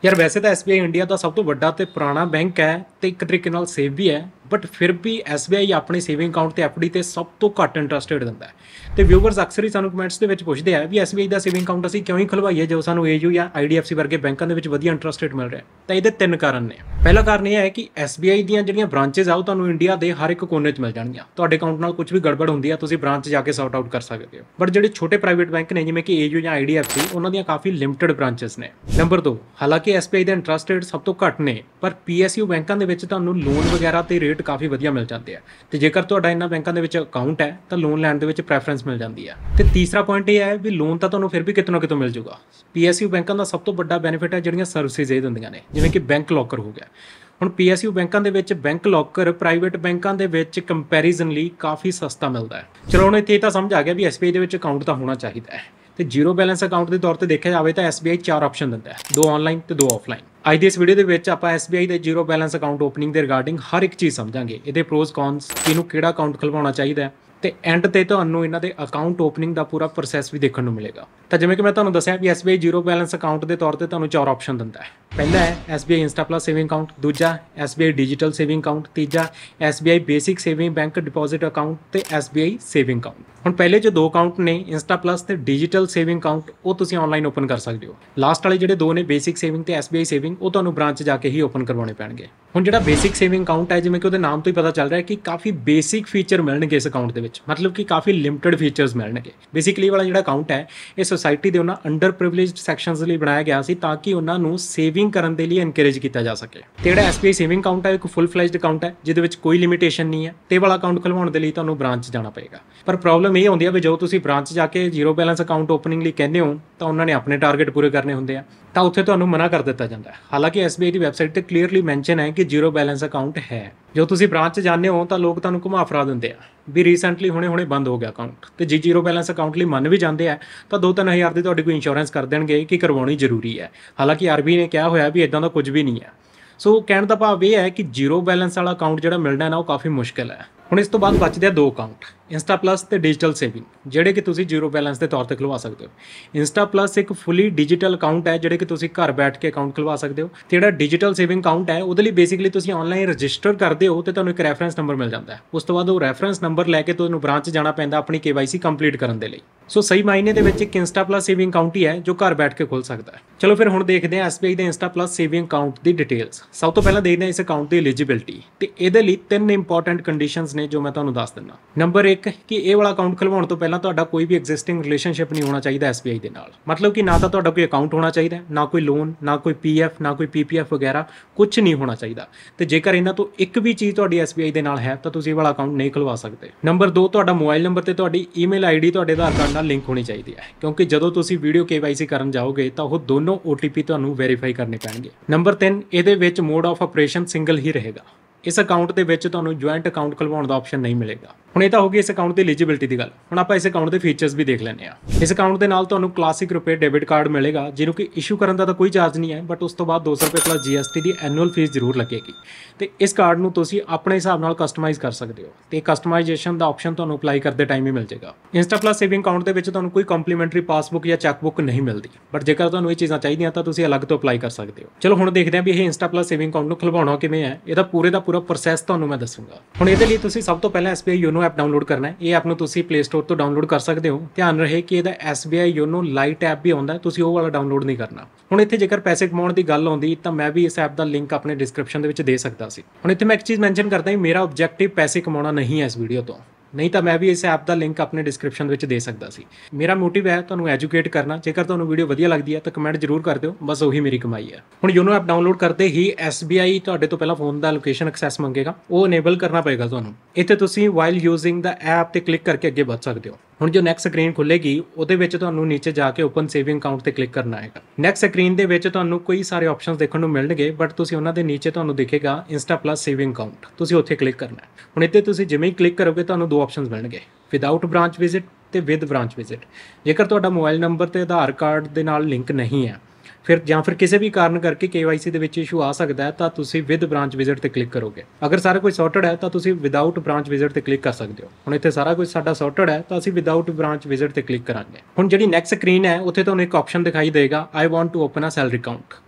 यार वैसे तो SBI इंडिया का सब तो बड़ा तो पुराना बैंक है तो एक तरीके नाल सेफ भी है, बट फिर भी SBI अपने सेविंग अकाउंट ते FD ते सब तो घट इंटरस्ट रेट दिंदा है। तो व्यूअर्स अक्सर ही सानू कमेंट्स दे विच पुछदे आ भी SBI का सेविंग अकाउंट असीं क्यों ही खुलवाईए जो सानू AU या IDFC वर्गे बैंकों के वधिया इंटरस्ट रेट मिल रहा है। तो ये तीन कारण ने। पहला कारण यह है कि SBI ਦੀਆਂ ਜਿਹੜੀਆਂ ब्रांचेज आ ਤੁਹਾਨੂੰ इंडिया के हर एक कोने 'ਚ मिल ਜਾਣਗੀਆਂ। ਤੁਹਾਡੇ ਅਕਾਊਂਟ ਨਾਲ ਕੁਝ ਵੀ ਗੜਬੜ ਹੁੰਦੀ ਆ ਤੁਸੀਂ ब्रांच जाके सॉर्ट आउट कर सकते हो। बट ਜਿਹੜੇ छोटे प्राइवेट बैंक ने जिवें कि AU या IDFC ਉਹਨਾਂ ਦੀਆਂ काफ़ी लिमिटेड ब्रांचेस ने। नंबर 2, हालांकि SBI ਦੇ इंटरस्ट रेट सब तो घट ने पर PSU बैंकों के ਵਿੱਚ ਤੁਹਾਨੂੰ लोन वगैरह ਤੇ रेट काफ़ी ਵਧੀਆ मिल जाते हैं। तो जेकर ਤੁਹਾਡਾ ਇਹਨਾਂ बैंकों ਦੇ ਵਿੱਚ अकाउंट है तो लोन लैण ਦੇ ਵਿੱਚ ਪ੍ਰੈਫਰੈਂਸ मिल जाती है। तो तीसरा पॉइंट ये है भी लोन तो ਤੁਹਾਨੂੰ फिर भी कितों ना कितों मिल जूगा। PSU बैंकों का सब तो बड़ा बेनिफिट है ਜਿਹੜੀਆਂ सर्विसेज ਇਹ ਦਿੰਦੀਆਂ ਨੇ, ਜਿਵੇਂ ਕਿ बैंक लॉकर हो गया। ਹੁਣ PSU ਬੈਂਕਾਂ ਦੇ ਵਿੱਚ ਬੈਂਕ ਲੌਕਰ ਪ੍ਰਾਈਵੇਟ ਬੈਂਕਾਂ ਦੇ ਵਿੱਚ ਕੰਪੈਰੀਜ਼ਨਲੀ ਕਾਫੀ ਸਸਤਾ ਮਿਲਦਾ ਹੈ। ਚਲੋ ਹੁਣ ਇੱਥੇ ਤਾਂ ਸਮਝ ਆ ਗਿਆ ਵੀ SBI ਦੇ ਵਿੱਚ ਅਕਾਊਂਟ ਤਾਂ ਹੋਣਾ ਚਾਹੀਦਾ ਹੈ। ਤੇ ਜ਼ੀਰੋ ਬੈਲੈਂਸ ਅਕਾਊਂਟ ਦੇ ਤੌਰ ਤੇ ਦੇਖਿਆ ਜਾਵੇ ਤਾਂ SBI 4 ਆਪਸ਼ਨ ਦਿੰਦਾ ਹੈ, 2 ਆਨਲਾਈਨ ਤੇ 2 ਆਫਲਾਈਨ। ਅੱਜ ਦੀ ਇਸ ਵੀਡੀਓ ਦੇ ਵਿੱਚ ਆਪਾਂ SBI ਦੇ ਜ਼ੀਰੋ ਬੈਲੈਂਸ ਅਕਾਊਂਟ ਓਪਨਿੰਗ ਦੇ ਰਿਗਾਰਡਿੰਗ ਹਰ ਇੱਕ ਚੀਜ਼ ਸਮਝਾਂਗੇ, ਇਹਦੇ ਪ੍ਰੋਜ਼ ਕੌਨਸ, ਕਿਹਨੂੰ ਕਿਹੜਾ ਅਕਾਊਂਟ ਖੁਲਵਾਉਣਾ ਚਾਹੀਦਾ ਹੈ ਤੇ ਐਂਡ ਤੇ ਤੁਹਾਨੂੰ ਇਹਨਾਂ ਦੇ ਅਕਾਊਂਟ ਓਪਨਿੰਗ ਦਾ ਪੂਰਾ ਪ੍ਰੋਸੈਸ ਵੀ ਦੇਖਣ ਨੂੰ ਮਿਲੇਗਾ। ਤਾਂ ਜਿਵੇਂ ਕਿ ਮੈਂ ਤੁਹਾਨੂੰ ਦੱਸਿਆ ਵੀ SBI ਜ਼ੀਰੋ ਬੈਲੈਂਸ ਅਕਾਊਂਟ ਦੇ ਤੌਰ ਤੇ ਤੁਹਾਨੂੰ 4 ਆਪਸ਼ਨ ਦਿੰਦਾ ਹੈ। ਪਹਿਲਾ ਹੈ SBI insta plus saving account, ਦੂਜਾ SBI ਡਿਜੀਟਲ ਸੇਵਿੰਗ ਅਕਾਊਂਟ, ਤੀਜਾ SBI basic saving bank deposit account ਤੇ SBI ਸੇਵਿੰਗ ਅਕਾਊਂਟ। ਹੁਣ ਪਹਿਲੇ ਜੋ 2 ਅਕਾਊਂਟ ਨੇ ਇੰਸਟਾ ਪਲੱਸ ਤੇ ਡਿਜੀਟਲ ਸੇਵਿੰਗ ਅਕਾਊਂਟ ਉਹ ਤੁਸੀਂ ਆਨਲਾਈਨ ਓਪਨ ਕਰ ਸਕਦੇ ਹੋ। ਲਾਸਟ ਵਾਲੇ ਜਿਹੜੇ 2 ਨੇ ਬੇਸਿਕ ਸੇਵਿੰਗ ਤੇ SBI ਸੇਵਿੰਗ ਉਹ ਤੁਹਾਨੂੰ ਬ੍ਰਾਂਚ ਜਾ ਕੇ ਹੀ ਓਪਨ ਕਰਵਾਉਣੇ ਪੈਣਗੇ। ਹੁਣ ਜਿਹੜਾ ਬੇਸਿਕ ਸੇਵਿੰਗ ਅਕਾਊਂਟ ਹੈ ਜਿਵੇਂ ਕਿ ਉਹਦੇ ਨਾਮ ਤੋਂ ਹੀ ਪਤਾ ਚੱਲ ਰਿਹਾ ਕਿ ਕਾਫੀ ਬੇਸਿਕ ਫੀਚਰ ਮਿਲਣਗੇ ਇਸ ਅਕਾਊਂਟ ਦੇ ਵਿੱਚ, ਮਤਲਬ ਕਿ ਕਾਫੀ ਲਿਮਟਿਡ ਫੀਚਰਸ ਮਿਲਣਗੇ। ਬੇਸਿਕਲੀ ਵਾਲਾ ਜਿਹੜਾ ਅਕਾਊਂਟ ਹੈ ਇਹ ਸੋਸਾਇਟੀ ਦੇ ਉਹਨਾਂ ਅੰਡਰ ਪ੍ਰਿਵਿਲੇਜਡ ਸੈਕਸ਼ਨਸ ਲਈ ਬਣਾਇਆ ਗਿਆ ਸੀ ਤਾਂ ਕਿ ਉਹਨਾਂ ਨੂੰ ਸੇਵਿੰਗ ਕਰਨ ਦੇ ਲਈ ਐਨਕਰੇਜ ਕੀਤਾ ਜਾ ਸਕੇ। ਤੇ ਜਿਹੜਾ SBI ਸੇਵਿੰਗ ਅਕਾਊਂਟ ਹੈ ਇੱਕ ਫੁੱਲ ਫਲੈਜਡ ਅਕਾਊਂਟ ਹੈ ਜਿਹਦੇ ਵਿੱਚ ਕੋਈ ਲਿਮਿਟੇਸ਼ਨ ਨਹੀਂ ਹੈ। ਤੇ ਵਾਲਾ ਅਕਾਊਂਟ ਖੁਲਵਾਉਣ ਦੇ ਲਈ ਤੁਹਾਨੂੰ ਬ੍ਰਾਂਚ ਜਾਣਾ ਪਏਗਾ। ਪਰ ਪ੍ਰੋਬਲਮ ਇਹ ਆਉਂਦੀ ਹੈ ਵੀ ਜਦੋਂ ਤੁਸੀਂ ਬ੍ਰਾਂਚ ਜਾ ਕੇ ਜ਼ੀਰੋ ਬੈਲੈਂਸ ਅਕਾਊਂਟ ਓਪਨਿੰਗ ਲਈ ਕਹਿੰਦੇ ਹੋ ਤਾਂ ਉਹਨਾਂ ਨੇ ਆਪਣੇ ਟਾਰਗੇਟ ਪੂਰੇ ਕਰਨੇ ਹੁੰਦੇ ਆ ਤਾਂ ਉੱਥੇ ਤੁਹਾਨੂੰ ਮਨਾ ਕਰ ਦਿੱਤਾ ਜਾਂਦਾ ਹੈ। ਹਾਲਾਂਕਿ SBI ਦੀ ਵੈਬਸਾਈਟ ਤੇ ਕਲੀਅਰਲੀ ਮੈਂਸ਼ਨ ਹੈ ਕਿ ਜ਼ੀਰੋ ਬੈਲੈਂਸ ਅਕਾਊਂਟ ਹੈ। ਜੋ ਤੁਸੀਂ ਬ੍ਰਾਂਚ 'ਚ ਜਾਂਦੇ ਹੋ ਤਾਂ ਲੋਕ ਤੁਹਾਨੂੰ ਘੁਮਾ ਫਰਾ ਦਿੰਦੇ ਆ ਵੀ ਰੀਸੈਂਟਲੀ ਹੁਣੇ ਬੰਦ ਹੋ ਗਿਆ ਅਕਾਊਂਟ। ਤੇ ਜੇ ਜ਼ੀਰੋ ਬੈਲੈਂਸ ਅਕਾਊਂਟ ਲਈ ਮੰਨ ਵੀ ਜਾਂਦੇ ਆ ਤਾਂ 2-3 ਹਜ਼ਾਰ ਦੀ ਤੁਹਾਡੀ ਕੋਈ ਇੰਸ਼ੋਰੈਂਸ ਕਰ ਦੇਣਗੇ ਕਿ ਕਰਵਾਉਣੀ ਜ਼ਰੂਰੀ ਹੈ। ਹਾਲਾਂਕਿ RBI ਨੇ ਕਿਹਾ ਹੋਇਆ ਵੀ ਇਦਾਂ ਦਾ ਕੁਝ ਵੀ ਨਹੀਂ ਹੈ। ਸੋ ਕਹਿਣ ਦਾ ਭਾਵ ਇਹ ਹੈ ਕਿ ਜ਼ੀਰੋ ਬੈਲੈਂਸ ਵਾਲਾ ਅਕਾਊਂਟ ਜਿਹੜਾ ਮਿਲਣਾ ਨਾ ਉਹ ਕਾਫੀ ਮੁਸ਼ਕਿਲ ਹੈ। ਹੁਣ ਇਸ ਤੋਂ ਬਾਅਦ ਬਚਦੇ ਆ 2 ਅਕਾਊਂਟ, ਇੰਸਟਾ ਪਲੱਸ ਤੇ ਡਿਜੀਟਲ ਸੇਵਿੰਗ, ਜਿਹੜੇ ਕਿ ਤੁਸੀਂ ਜ਼ੀਰੋ ਬੈਲੈਂਸ ਦੇ ਤੌਰ ਤੇ ਖੁਲਵਾ ਸਕਦੇ ਹੋ। ਇੰਸਟਾ ਪਲੱਸ ਇੱਕ ਫੁੱਲੀ ਡਿਜੀਟਲ ਅਕਾਊਂਟ ਹੈ ਜਿਹੜੇ ਕਿ ਤੁਸੀਂ ਘਰ ਬੈਠ ਕੇ ਅਕਾਊਂਟ ਖੁਲਵਾ ਸਕਦੇ ਹੋ। ਤੇ ਜਿਹੜਾ ਡਿਜੀਟਲ ਸੇਵਿੰਗ ਅਕਾਊਂਟ ਹੈ ਉਹਦੇ ਲਈ ਬੇਸਿਕਲੀ ਤੁਸੀਂ ਆਨਲਾਈਨ ਰਜਿਸਟਰ ਕਰਦੇ ਹੋ ਤੇ ਤੁਹਾਨੂੰ ਇੱਕ ਰੈਫਰੈਂਸ ਨੰਬਰ ਮਿਲ ਜਾਂਦਾ ਹੈ। ਉਸ ਤੋਂ ਬਾਅਦ ਉਹ ਰੈਫਰੈਂਸ ਨੰਬਰ ਲੈ ਕੇ ਤੁਹਾਨੂੰ ਬ੍ਰਾਂਚ ਜਾਣਾ ਪੈਂਦਾ ਆਪਣੀ KYC ਕੰਪਲੀਟ ਕਰਨ ਦੇ ਲਈ। ਸੋ ਸਹੀ ਮਾਇਨੇ ਦੇ ਵਿੱਚ ਇੱਕ ਇੰਸਟਾ ਪਲੱਸ ਸੇਵਿੰਗ ਅਕਾਊਂਟ ਹੀ ਹੈ ਜੋ ਘਰ ਬੈਠ ਕੇ ਖੁੱਲ ਸਕਦਾ ਹੈ। ਚਲੋ ਫਿਰ ਹੁਣ ਦੇਖਦੇ ਹਾਂ SBI ਦੇ ਇੰਸਟਾ ਪਲੱਸ ਸੇਵਿੰਗ ਅਕਾਊਂਟ ਦੀ ਡਿਟੇਲਸ। ਸਭ ਤੋਂ ਪਹਿਲਾਂ ਦੇਖਦੇ ਹਾਂ ਇਸ ਅਕਾਊਂਟ ਦੀ ਐਲੀਜੀਬਿਲਟੀ ਤੇ ਇਹਦੇ ਲਈ 3 ਇੰਪੋਰਟੈਂਟ ਕੰਡੀਸ਼ਨਸ ਨੇ ਜੋ ਮੈਂ ਤੁਹਾਨੂੰ ਦੱਸ ਦਿੰਦਾ। ਨੰਬਰ 1 ਕਿ ਇਹ ਵਾਲਾ ਅਕਾਊਂਟ ਖੁਲਵਾਉਣ ਤੋਂ ਪਹਿਲਾਂ ਤੁਹਾਡਾ ਕੋਈ ਵੀ ਐਗਜ਼ਿਸਟਿੰਗ ਰਿਲੇਸ਼ਨਸ਼ਿਪ ਨਹੀਂ ਹੋਣਾ ਚਾਹੀਦਾ SBI ਦੇ ਨਾਲ। ਮਤਲਬ ਕਿ ਨਾ ਤਾਂ ਤੁਹਾਡਾ ਕੋਈ ਅਕਾਊਂਟ ਹੋਣਾ ਚਾਹੀਦਾ, ਨਾ ਕੋਈ ਲੋਨ, ਨਾ ਕੋਈ PF, ਨਾ ਕੋਈ PPF ਵਗੈਰਾ ਕੁਝ ਨਹੀਂ ਹੋਣਾ ਚਾਹੀਦਾ। ਤੇ ਜੇਕਰ ਇਹਨਾਂ ਤੋਂ ਇੱਕ ਵੀ ਚੀਜ਼ ਤੁਹਾਡੀ SBI ਦੇ ਨਾਲ ਹੈ ਤਾਂ ਤੁਸੀਂ ਇਹ ਵਾਲਾ ਅਕਾਊਂਟ ਨਹੀਂ ਖੁਲਵਾ ਸਕਦੇ। ਨੰਬਰ 2 ਤੁਹਾਡਾ ਮੋਬਾਈਲ ਨੰਬਰ ਤੇ ਤੁਹਾਡੀ ਈਮੇਲ ID ਤੁਹਾਡੇ ਆਧਾਰ ਕਾਰਡ ਨਾਲ ਲਿੰਕ ਹੋਣੀ ਚਾਹੀਦੀ ਹੈ, ਕਿਉਂਕਿ ਜਦੋਂ ਤੁਸੀਂ ਵੀਡੀਓ KYC ਕਰਨ ਜਾਓਗੇ ਤਾਂ ਉਹ ਦੋਨੋਂ OTP ਤੁਹਾਨੂੰ ਵੈਰੀਫਾਈ ਕਰਨੇ ਪੈਣਗੇ। ਨੰਬਰ 3 ਇਹਦੇ ਵਿੱਚ ਮੋਡ ਆਫ ਆਪਰੇਸ਼ਨ ਸਿੰਗਲ ਹੀ ਰਹੇਗਾ। ਇਸ ਅਕਾਊਂਟ ਦੇ ਵਿੱਚ ਤੁਹਾਨੂੰ ਜੁਆਇੰਟ ਅਕਾਊਂਟ ਖੁਲਵਾਉਣ ਦਾ ਆਪਸ਼ਨ ਨਹੀਂ ਮਿਲੇਗਾ। ਹੁਣ ਇਹ ਤਾਂ ਹੋ ਗਈ ਇਸ ਅਕਾਊਂਟ ਦੀ ਐਲੀਜੀਬਿਲਟੀ ਦੀ ਗੱਲ। ਹੁਣ ਆਪਾਂ ਇਸ ਅਕਾਊਂਟ ਦੇ ਫੀਚਰਸ ਵੀ ਦੇਖ ਲੈਂਦੇ ਹਾਂ। ਇਸ ਅਕਾਊਂਟ ਦੇ ਨਾਲ ਤੁਹਾਨੂੰ ਕਲਾਸਿਕ ਰੁਪਏ ਡੈਬਿਟ ਕਾਰਡ ਮਿਲੇਗਾ ਜਿਹਨੂੰ ਕਿ ਇਸ਼ੂ ਕਰਨ ਦਾ ਤਾਂ ਕੋਈ ਚਾਰਜ ਨਹੀਂ ਹੈ, ਬਟ ਉਸ ਤੋਂ ਬਾਅਦ 200 ਰੁਪਏ ਪਲੱਸ GST ਦੀ ਐਨੂਅਲ ਫੀਸ ਜ਼ਰੂਰ ਲੱਗੇਗੀ। ਤੇ ਇਸ ਕਾਰਡ ਨੂੰ ਤੁਸੀਂ ਆਪਣੇ ਹਿਸਾਬ ਨਾਲ ਕਸਟਮਾਈਜ਼ ਕਰ ਸਕਦੇ ਹੋ ਤੇ ਕਸਟਮਾਈਜੇਸ਼ਨ ਦਾ ਆਪਸ਼ਨ ਤੁਹਾਨੂੰ ਅਪਲਾਈ ਕਰਦੇ ਟਾਈਮ ਹੀ ਮਿਲ ਜਾਏਗਾ। ਇੰਸਟਾ ਪਲੱਸ ਸੇਵਿੰਗ ਅਕਾਊਂਟ ਦੇ ਵਿੱਚ ਤੁਹਾਨੂੰ ਕੋਈ ਕੰਪਲੀਮੈਂਟਰੀ ਪਾਸਬੁੱਕ ਜਾਂ ਚੈੱਕਬੁੱਕ ਨਹੀਂ ਮਿਲਦੀ, ਬਟ ਜੇਕਰ ਤੁਹਾਨੂੰ ਇਹ ਚੀਜ਼ਾਂ ਚਾਹੀਦੀਆਂ ਤਾਂ ਤੁਸੀਂ ਅਲੱਗ ਤੋਂ ਅਪਲਾਈ ਕਰ ਸਕਦੇ ਹੋ। ਚਲੋ ਹੁਣ ਦੇਖਦੇ ਹਾਂ ਵੀ ਇਹ ਇੰਸਟਾ ਪਲੱਸ ਸੇਵਿੰਗ ਅਕਾਊਂਟ ਨੂੰ ਖੁਲਵਾਉਣਾ ਕਿਵੇਂ ਹੈ। ਇਹਦਾ ਪੂਰਾ ਪ੍ਰੋਸੈਸ ਤੁਹਾਨੂੰ ਮੈਂ ਦੱਸੂਗਾ। ਹੁਣ ਇਹਦੇ ਲਈ ਤੁਸੀਂ ਸਭ ਤੋਂ ਪਹਿਲਾਂ SBI YONO ਐਪ ਡਾਊਨਲੋਡ ਕਰਨਾ ਹੈ। ਇਹ ਐਪ ਨੂੰ ਤੁਸੀਂ ਪਲੇ ਸਟੋਰ ਤੋਂ ਡਾਊਨਲੋਡ ਕਰ ਸਕਦੇ ਹੋ। ਧਿਆਨ ਰਹੇ ਕਿ ਇਹਦਾ SBI YONO ਲਾਈਟ ਐਪ ਵੀ ਆਉਂਦਾ, ਤੁਸੀਂ ਉਹ ਵਾਲਾ ਡਾਊਨਲੋਡ ਨਹੀਂ ਕਰਨਾ। ਹੁਣ ਇੱਥੇ ਜੇਕਰ ਪੈਸੇ ਕਮਾਉਣ ਦੀ ਗੱਲ ਆਉਂਦੀ ਤਾਂ ਮੈਂ ਵੀ ਇਸ ਐਪ ਦਾ ਲਿੰਕ ਆਪਣੇ ਡਿਸਕ੍ਰਿਪਸ਼ਨ ਦੇ ਵਿੱਚ ਦੇ ਸਕਦਾ ਸੀ। ਹੁਣ ਇੱਥੇ ਮੈਂ ਇੱਕ ਚੀਜ਼ ਮੈਂਸ਼ਨ ਕਰਦਾ ਕਿ ਮੇਰਾ ਆਬਜੈਕਟਿਵ ਪੈਸੇ ਕਮਾਉਣਾ ਨਹੀਂ ਹੈ ਇਸ ਵੀਡੀਓ ਤੋਂ, ਨਹੀਂ ਤਾਂ ਮੈਂ ਵੀ ਇਸ ਐਪ ਦਾ ਲਿੰਕ ਆਪਣੇ ਡਿਸਕ੍ਰਿਪਸ਼ਨ ਵਿੱਚ ਦੇ ਸਕਦਾ ਸੀ। ਮੇਰਾ ਮੋਟਿਵ ਹੈ ਤੁਹਾਨੂੰ ਐਜੂਕੇਟ ਕਰਨਾ। ਜੇਕਰ ਤੁਹਾਨੂੰ ਵੀਡੀਓ ਵਧੀਆ ਲੱਗਦੀ ਹੈ ਤਾਂ ਕਮੈਂਟ ਜ਼ਰੂਰ ਕਰ ਦਿਓ, ਬਸ ਉਹੀ ਮੇਰੀ ਕਮਾਈ ਹੈ। ਹੁਣ YONO ਐਪ ਡਾਊਨਲੋਡ ਕਰਦੇ ਹੀ SBI ਤੁਹਾਡੇ ਤੋਂ ਪਹਿਲਾਂ ਫੋਨ ਦਾ ਲੋਕੇਸ਼ਨ ਐਕਸੈਸ ਮੰਗੇਗਾ, ਉਹ ਇਨੇਬਲ ਕਰਨਾ ਪਏਗਾ ਤੁਹਾਨੂੰ। ਇੱਥੇ ਤੁਸੀਂ ਵਾਈਲ ਯੂਜ਼ਿੰਗ ਦਾ ਐਪ ਤੇ ਕਲਿੱਕ ਕਰਕੇ ਅੱਗੇ ਵਧ ਸਕਦੇ ਹੋ। ਹੁਣ ਜੋ ਨੈਕਸਟ ਸਕਰੀਨ ਖੁੱਲੇਗੀ ਉਹਦੇ ਵਿੱਚ ਤੁਹਾਨੂੰ ਨੀਚੇ ਜਾ ਕੇ ਓਪਨ ਸੇਵਿੰਗ ਅਕਾਊਂਟ ਤੇ ਕਲਿੱਕ ਕਰਨਾ ਹੈਗਾ। ਨੈਕਸਟ ਸਕਰੀਨ ਦੇ ਵਿੱਚ ਤੁਹਾਨੂੰ ਕਈ ਸਾਰੇ ਆਪਸ਼ਨਸ ਦੇਖਣ ਨੂੰ ਮਿਲਣਗੇ, ਬਟ ਤੁਸੀਂ ਉਹਨਾਂ ਦੇ ਨੀਚੇ ਤੁਹਾਨੂੰ ਦਿਖੇਗਾ ਇੰਸਟਾ ਪਲੱਸ ਸੇਵਿੰਗ ਅਕਾਊਂਟ, ਤੁਸੀਂ ਉੱਥੇ ਕਲਿੱਕ ਕਰਨਾ ਹੈ। ਹੁਣ ਇੱਥੇ ਤੁਸੀਂ ਜਿਵੇਂ ਹੀ ਕਲਿੱਕ ਕਰੋਗੇ ਤੁਹਾਨੂੰ 2 ਆਪਸ਼ਨਸ ਮਿਲਣਗੇ, ਵਿਦਆਊਟ ਬ੍ਰਾਂਚ ਵਿਜ਼ਿਟ ਤੇ ਵਿਦ ਬ੍ਰਾਂਚ ਵਿਜ਼ਿਟ। ਜੇਕਰ ਤੁਹਾਡਾ ਮੋਬਾਈਲ ਨੰਬਰ ਤੇ ਆਧਾਰ ਕਾਰਡ ਦੇ ਨਾਲ ਲਿੰਕ ਨਹੀਂ ਹੈ ਫਿਰ ਕਿਸੇ ਵੀ ਕਾਰਨ ਕਰਕੇ KYC ਦੇ ਵਿੱਚ ਇਸ਼ੂ ਆ ਸਕਦਾ ਹੈ ਤਾਂ ਤੁਸੀਂ ਵਿਦ ਬ੍ਰਾਂਚ ਵਿਜ਼ਿਟ ਤੇ ਕਲਿੱਕ ਕਰੋਗੇ। ਅਗਰ ਸਾਰਾ ਕੁਝ ਸੌਰਟਡ ਹੈ ਤਾਂ ਤੁਸੀਂ ਵਿਦਆਊਟ ਬ੍ਰਾਂਚ ਵਿਜ਼ਿਟ ਤੇ ਕਲਿੱਕ ਕਰ ਸਕਦੇ ਹੋ। ਹੁਣ ਇੱਥੇ ਸਾਰਾ ਕੁਝ ਸਾਡਾ ਸੌਰਟਡ ਹੈ ਤਾਂ ਅਸੀਂ ਵਿਦਆਊਟ ਬ੍ਰਾਂਚ ਵਿਜ਼ਿਟ ਤੇ ਕਲਿੱਕ ਕਰਾਂਗੇ। ਹੁਣ ਜਿਹੜੀ ਨੈਕਸਟ ਸਕਰੀਨ ਹੈ ਉੱਥੇ ਤੁਹਾਨੂੰ ਇੱਕ ਆਪਸ਼ਨ ਦਿਖਾਈ ਦੇਗਾ, I want to open a salary account.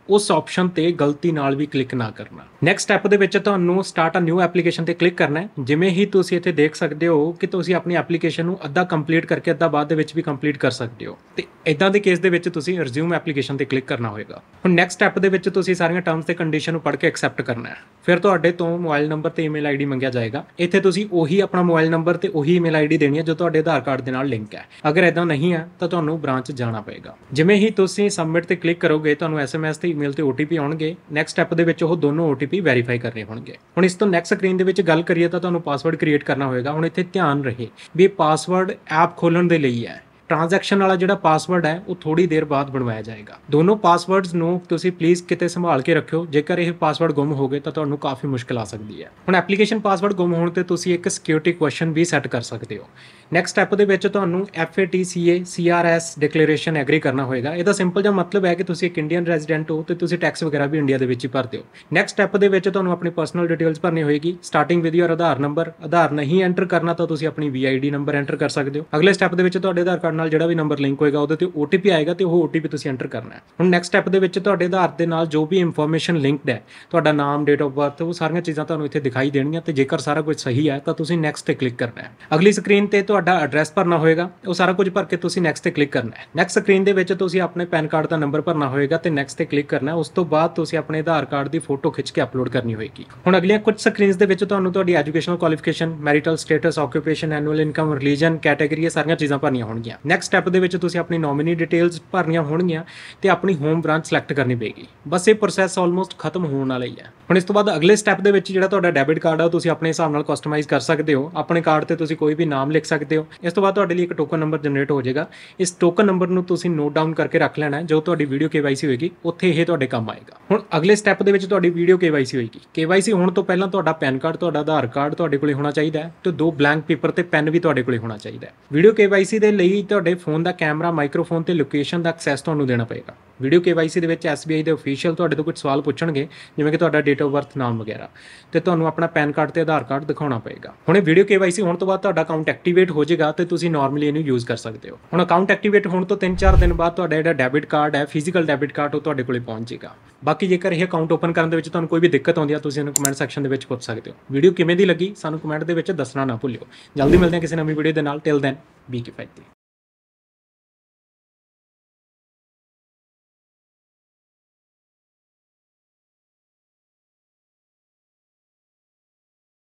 ਉਸ ਆਪਸ਼ਨ ਤੇ ਗਲਤੀ ਨਾਲ ਵੀ ਕਲਿੱਕ ਨਾ ਕਰਨਾ। ਨੈਕਸਟ ਸਟੈਪ ਦੇ ਵਿੱਚ ਤੁਹਾਨੂੰ ਸਟਾਰਟ ਅ ਨਿਊ ਐਪਲੀਕੇਸ਼ਨ ਤੇ ਕਲਿੱਕ ਕਰਨਾ ਹੈ। ਜਿਵੇਂ ਹੀ ਤੁਸੀਂ ਇੱਥੇ ਦੇਖ ਸਕਦੇ ਹੋ ਕਿ ਤੁਸੀਂ ਆਪਣੀ ਐਪਲੀਕੇਸ਼ਨ ਨੂੰ ਅੱਧਾ ਕੰਪਲੀਟ ਕਰਕੇ ਅੱਧਾ ਬਾਅਦ ਦੇ ਵਿੱਚ ਵੀ ਕੰਪਲੀਟ ਕਰ ਸਕਦੇ ਹੋ, ਤੇ ਇਦਾਂ ਦੇ ਕੇਸ ਦੇ ਵਿੱਚ ਤੁਸੀਂ ਰਿਜ਼ਿਊਮ ਐਪਲੀਕੇਸ਼ਨ ਤੇ ਕਲਿੱਕ ਕਰਨਾ ਹੋਏਗਾ। ਹੁਣ ਨੈਕਸਟ ਸਟੈਪ ਦੇ ਵਿੱਚ ਤੁਸੀਂ ਸਾਰੀਆਂ ਟਰਮਸ ਤੇ ਕੰਡੀਸ਼ਨ ਨੂੰ ਪੜ੍ਹ ਕੇ ਐਕਸੈਪਟ ਕਰਨਾ ਹੈ। ਫਿਰ ਤੁਹਾਡੇ ਤੋਂ ਮੋਬਾਈਲ ਨੰਬਰ ਤੇ ਈਮੇਲ ਆਈਡੀ ਮੰਗਿਆ ਜਾਏਗਾ। ਇੱਥੇ ਤੁਸੀਂ ਉਹੀ ਆਪਣਾ ਮੋਬਾਈਲ ਨੰਬਰ ਤੇ ਉਹੀ ਈਮੇਲ ਆਈਡੀ ਦੇਣੀ ਹੈ ਜੋ ਤੁਹਾਡੇ ਆਧਾਰ ਕਾਰਡ ਦੇ ਨਾਲ ਲਿੰਕ ਹੈ। ਅਗਰ ਇਦਾਂ ਨਹੀਂ ਹੈ ਤਾਂ ਤੁਹਾਨੂੰ ਬ੍ਰਾਂਚ ਜਾਣਾ ਪਏਗਾ। ਜਿਵੇਂ ਹੀ ਤੁਸੀਂ ਸਬਮਿਟ ਤੇ ਕਲਿੱਕ ਕਰੋਗੇ ਤੁਹਾਨੂੰ SMS ਤੇ ਈਮੇਲ ਤੇ OTP ਆਉਣਗੇ। ਨੈਕਸਟ ਸਟੈਪ ਦੇ ਵਿੱਚ ਉਹ ਦੋਨੋਂ OTP ਵੈਰੀਫਾਈ ਕਰਨੇ ਹੋਣਗੇ। ਹੁਣ ਇਸ ਤੋਂ ਨੈਕਸਟ ਸਕਰੀਨ ਦੇ ਵਿੱਚ ਗੱਲ ਕਰੀਏ ਤਾਂ ਤੁਹਾਨੂੰ ਪਾਸਵਰਡ ਕ੍ਰੀਏਟ ਕਰਨਾ ਹੋਏਗਾ। ਹੁਣ ਇੱਥੇ ਧਿਆਨ ਰਹੇ ਵੀ ਇਹ ਪਾਸਵਰਡ ਐਪ ਖੋਲਣ ਦੇ ਲਈ ਹੈ। ਟ੍ਰਾਂਜੈਕਸ਼ਨ ਵਾਲਾ ਜਿਹੜਾ ਪਾਸਵਰਡ ਹੈ ਉਹ ਥੋੜੀ ਦੇਰ ਬਾਅਦ ਬਣਵਾਇਆ ਜਾਏਗਾ। ਦੋਨੋਂ ਪਾਸਵਰਡਸ ਨੂੰ ਤੁਸੀਂ ਪਲੀਜ਼ ਕਿਤੇ ਸੰਭਾਲ ਕੇ ਰੱਖਿਓ। ਜੇਕਰ ਇਹ ਪਾਸਵਰਡ ਗੁੰਮ ਹੋ ਗਏ ਤਾਂ ਤੁਹਾਨੂੰ ਕਾਫੀ ਮੁਸ਼ਕਿਲ ਆ ਸਕਦੀ ਹੈ। ਹੁਣ ਐਪਲੀਕੇਸ਼ਨ ਪਾਸਵਰਡ ਗੁੰਮ ਹੋਣ ਤੇ ਤੁਸੀਂ ਇੱਕ ਸਿਕਿਉਰਿਟੀ ਕੁਐਸਚਨ ਵੀ ਸੈੱਟ ਕਰ ਸਕਦੇ ਹੋ। ਨੈਕਸਟ ਸਟੈਪ ਦੇ ਵਿੱਚ ਤੁਹਾਨੂੰ FATCA CRS ਡਿਕਲੇਰੇਸ਼ਨ ਐਗਰੀ ਕਰਨਾ ਹੋਏਗਾ। ਇਹਦਾ ਸਿੰਪਲ ਜਿਹਾ ਮਤਲਬ ਹੈ ਕਿ ਤੁਸੀਂ ਇੱਕ ਇੰਡੀਅਨ ਰੈਜ਼ੀਡੈਂਟ ਹੋ ਤੇ ਤੁਸੀਂ ਟੈਕਸ ਵਗੈਰਾ ਵੀ ਇੰਡੀਆ ਦੇ ਵਿੱਚ ਹੀ ਭਰਦੇ ਹੋ। ਨੈਕਸਟ ਸਟੈਪ ਦੇ ਵਿੱਚ ਤੁਹਾਨੂੰ ਆਪਣੀ ਪਰਸਨਲ ਡਿਟੇਲਸ ਭਰਨੀ ਹੋਏਗੀ, starting with your Aadhaar number. Aadhaar ਨਹੀਂ ਐਂਟਰ ਕਰਨਾ ਤਾਂ ਤੁਸੀਂ ਆਪਣੀ VID ਨੰਬਰ ਐਂਟਰ ਕਰ ਸਕਦੇ ਹੋ। ਅਗਲੇ ਸਟੈਪ ਦੇ ਵਿੱਚ ਤੁਹਾਡੇ ਆਧਾਰ ਕਾਰਡ ਨਾਲ ਜਿਹੜਾ ਵੀ ਨੰਬਰ ਲਿੰਕ ਹੋਏਗਾ ਉਹਦੇ ਤੇ OTP ਆਏਗਾ ਤੇ ਉਹ OTP ਤੁਸੀਂ ਐਂਟਰ ਕਰਨਾ ਹੈ। ਹੁਣ ਨੈਕਸਟ ਸਟੈਪ ਦੇ ਵਿੱਚ ਤੁਹਾਡੇ ਆਧਾਰ ਦੇ ਨਾਲ ਜੋ ਵੀ ਇਨਫੋਰਮੇਸ਼ਨ ਲਿੰਕਡ ਹੈ, ਤੁਹਾਡਾ ਨਾਮ, ਡੇਟ ਆਫ ਬਰਥ, ਉਹ ਸਾਰੀਆਂ ਚੀਜ਼ਾਂ ਤੁਹਾਨੂੰ ਇੱਥੇ ਦਿਖਾਈ ਦੇਣਗੀਆਂ ਤੇ ਜੇਕਰ ਸਾਰਾ ਕੁਝ ਸਹੀ ਹੈ ਤਾਂ ਤੁਸੀਂ ਨੈਕਸਟ ਤੇ ਕਲਿੱਕ ਕਰਨਾ ਹੈ। ਅਗਲੀ ਸਕਰੀਨ ਤੇ ਤੁਹਾਡਾ ਐਡਰੈਸ ਭਰਨਾ ਹੋਏਗਾ, ਉਹ ਸਾਰਾ ਕੁਝ ਭਰ ਕੇ ਤੁਸੀਂ ਨੈਕਸਟ ਤੇ ਕਲਿੱਕ ਕਰਨਾ ਹੈ। ਨੈਕਸਟ ਸਕਰੀਨ ਦੇ ਵਿੱਚ ਤੁਸੀਂ ਆਪਣੇ ਪੈਨ ਕਾਰਡ ਦਾ ਨੰਬਰ ਭਰਨਾ ਹੋਏਗਾ ਤੇ ਨੈਕਸਟ ਤੇ ਕਲਿੱਕ ਕਰਨਾ ਹੈ। ਉਸ ਤੋਂ ਬਾਅਦ ਤੁਸੀਂ ਆਪਣੇ ਆਧਾਰ ਕਾਰਡ ਦੀ ਫੋਟੋ ਖਿੱਚ ਕੇ ਅਪਲੋਡ ਕਰਨੀ ਹੋਏਗੀ। ਹੁਣ ਅਗਲੀਆਂ ਕੁਝ ਸਕਰੀਨਸ ਦੇ ਵਿੱਚ ਤੁਹਾਨੂੰ ਤੁਹਾਡੀ educational qualification, marital status, occupation, annual income, religion, category, ਇਹ ਸਾਰੀਆਂ ਚੀਜ਼ਾਂ ਭਰਨੀਆਂ ਹੋਣਗੀਆਂ। ਨੈਕਸਟ ਸਟੈਪ ਦੇ ਵਿੱਚ ਤੁਸੀਂ ਆਪਣੀ ਨੋਮੀਨੀ ਡਿਟੇਲਸ ਭਰਨੀਆਂ ਹੋਣਗੀਆਂ ਤੇ ਆਪਣੀ ਹੋਮ ਬ੍ਰਾਂਚ ਸਿਲੈਕਟ ਕਰਨੀ ਪਏਗੀ। ਬਸ ਇਹ ਪ੍ਰੋਸੈਸ ਆਲਮੋਸਟ ਖਤਮ ਹੋਣ ਵਾਲਾ ਹੀ ਹੈ। ਹੁਣ ਇਸ ਤੋਂ ਬਾਅਦ ਅਗਲੇ ਸਟੈਪ ਦੇ ਵਿੱਚ ਜਿਹੜਾ ਤੁਹਾਡਾ ਡੈਬਿਟ ਕਾਰਡ ਆ ਉਹ ਤੁਸੀਂ ਆਪਣੇ ਹਿਸਾਬ ਨਾਲ ਕਸਟਮਾਈਜ਼ ਕਰ ਸਕਦੇ ਹੋ। ਆਪਣੇ ਕਾਰਡ ਤੇ ਤੁਸੀਂ ਕੋਈ ਵੀ ਨਾਮ ਲਿਖ ਸਕਦੇ ਹੋ। ਇਸ ਤੋਂ ਬਾਅਦ ਤੁਹਾਡੇ ਲਈ ਇੱਕ ਟੋਕਨ ਨੰਬਰ ਜਨਰੇਟ ਹੋ ਜਾਏਗਾ। ਇਸ ਟੋਕਨ ਨੰਬਰ ਨੂੰ ਤੁਸੀਂ ਨੋਟ ਡਾਊਨ ਕਰਕੇ ਰੱਖ ਲੈਣਾ ਹੈ। ਜੋ ਤੁਹਾਡੀ ਵੀਡੀਓ KYC ਹੋਏਗੀ ਉੱਥੇ ਇਹ ਤੁਹਾਡੇ ਕੰਮ ਆਏਗਾ। ਹੁਣ ਅਗਲੇ ਸਟੈਪ ਦੇ ਵਿੱਚ ਤੁਹਾਡੀ ਵੀਡੀਓ KYC ਹੋਏਗੀ। KYC ਹੋਣ ਤੋਂ ਪਹਿਲਾਂ ਤੁਹਾਡਾ ਪੈਨ ਕਾਰਡ, ਤੁਹਾਡਾ ਆਧਾਰ ਕਾਰਡ ਤੁਹਾਡੇ ਕੋਲੇ ਹੋਣਾ ਚਾਹੀਦਾ ਹੈ ਤੇ 2 ਬਲੈਂਕ ਪੇਪਰ ਤੇ ਪੈਨ ਵੀ ਤੁਹਾਡੇ ਕੋਲੇ ਹੋਣਾ ਚਾਹੀਦਾ ਹੈ। ਵੀਡੀਓ KYC ਦੇ ਲਈ ਤੁਹਾਡੇ ਫੋਨ ਦਾ ਕੈਮਰਾ, ਮਾਈਕਰੋਫੋਨ ਤੇ ਲੋਕੇਸ਼ਨ ਦਾ ਐਕਸੈਸ ਤੁਹਾਨੂੰ ਦੇਣਾ ਪਏਗਾ। ਵੀਡੀਓ KYC ਦੇ ਵਿੱਚ SBI ਦੇ ਅਫੀਸ਼ੀਅਲ ਤੁਹਾਡੇ ਤੋਂ ਕੁਝ ਸਵਾਲ ਪੁੱਛਣਗੇ, ਜਿਵੇਂ ਕਿ ਤੁਹਾਡਾ ਡੇਟ ਆਫ ਬਰਥ, ਨਾਮ ਵਗੈਰਾ, ਤੇ ਤੁਹਾਨੂੰ ਆਪਣਾ ਪੈਨ ਕਾਰਡ ਤੇ ਆਧਾਰ ਕਾਰਡ ਦਿਖਾਉਣਾ ਪਏਗਾ। ਹੁਣ ਇਹ ਵੀਡੀਓ KYC ਹੋਣ ਤੋਂ ਬਾਅਦ ਤੁਹਾਡਾ ਅਕਾਊਂਟ ਐਕਟੀਵੇਟ ਹੋ ਜਾਏਗਾ ਤੇ ਤੁਸੀਂ ਨਾਰਮਲੀ ਇਹਨੂੰ ਯੂਜ਼ ਕਰ ਸਕਦੇ ਹੋ। ਹੁਣ ਅਕਾਊਂਟ ਐਕਟੀਵੇਟ ਹੋਣ ਤੋਂ 3-4 ਦਿਨ ਬਾਅਦ ਤੁਹਾਡਾ ਜਿਹੜਾ ਡੈਬਿਟ ਕਾਰਡ ਹੈ, ਫਿਜ਼ੀਕਲ ਡੈਬਿਟ ਕਾਰਡ, ਉਹ ਤੁਹਾਡੇ ਕੋਲੇ ਪਹੁੰਚ ਜਾਏਗਾ। ਬਾਕੀ ਜੇਕਰ ਇਹ ਅਕਾਊਂਟ ਓਪਨ ਕਰਨ ਦੇ ਵਿੱਚ ਤੁਹਾਨੂੰ ਕੋਈ ਵੀ ਦਿੱਕਤ ਆਉਂਦੀ ਹੈ ਤੁਸੀਂ ਇਹਨੂੰ ਕਮੈਂਟ ਸੈਕਸ਼ਨ ਦੇ ਵਿੱਚ ਪੁੱਛ ਸਕਦੇ ਹੋ। ਵੀਡੀਓ ਕਿਵੇਂ ਦੀ ਲੱਗੀ ਸਾਨੂੰ ਕਮੈਂਟ ਦੇ ਵਿੱਚ ਦੱਸਣਾ ਨਾ ਭੁੱਲਿਓ। ਜਲਦੀ ਮਿਲਦੇ ਹਾਂ ਕਿਸੇ ਨਵੀਂ ਵੀਡੀਓ ਦੇ ਨਾਲ। ਟਿਲ ਦੈਨ ਬੀ ਕਿਫਾਇਤੀ।